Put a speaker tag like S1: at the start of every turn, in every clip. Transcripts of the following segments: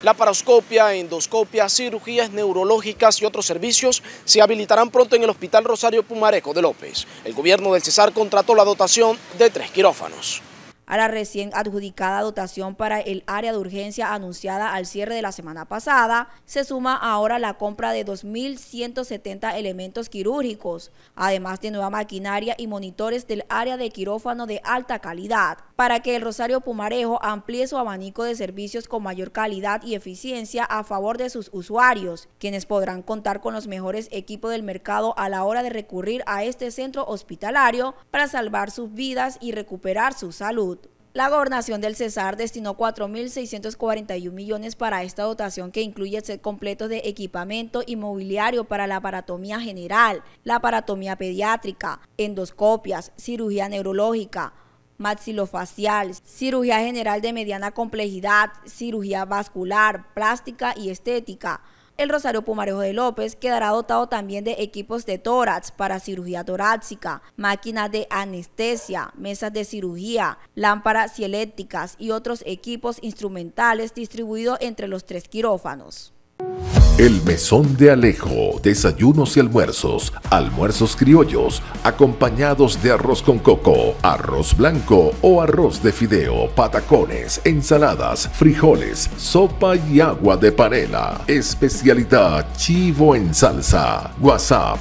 S1: Laparoscopia, endoscopia, cirugías neurológicas y otros servicios se habilitarán pronto en el Hospital Rosario Pumarejo de López. El gobierno del Cesar contrató la dotación de 3 quirófanos.
S2: A la recién adjudicada dotación para el área de urgencia anunciada al cierre de la semana pasada, se suma ahora la compra de 2.170 elementos quirúrgicos, además de nueva maquinaria y monitores del área de quirófano de alta calidad, para que el Rosario Pumarejo amplíe su abanico de servicios con mayor calidad y eficiencia a favor de sus usuarios, quienes podrán contar con los mejores equipos del mercado a la hora de recurrir a este centro hospitalario para salvar sus vidas y recuperar su salud. La gobernación del Cesar destinó 4.641 millones para esta dotación, que incluye set completo de equipamiento y mobiliario para la aparatomía general, la aparatomía pediátrica, endoscopias, cirugía neurológica, maxilofacial, cirugía general de mediana complejidad, cirugía vascular, plástica y estética. El Rosario Pumarejo de López quedará dotado también de equipos de tórax para cirugía torácica, máquinas de anestesia, mesas de cirugía, lámparas cielépticas y otros equipos instrumentales distribuidos entre los 3 quirófanos.
S3: El Mesón de Alejo, desayunos y almuerzos, almuerzos criollos, acompañados de arroz con coco, arroz blanco o arroz de fideo, patacones, ensaladas, frijoles, sopa y agua de panela. Especialidad chivo en salsa. WhatsApp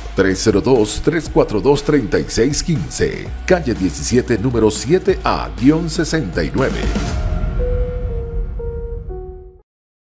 S3: 302-342-3615, calle 17, número 7A-69.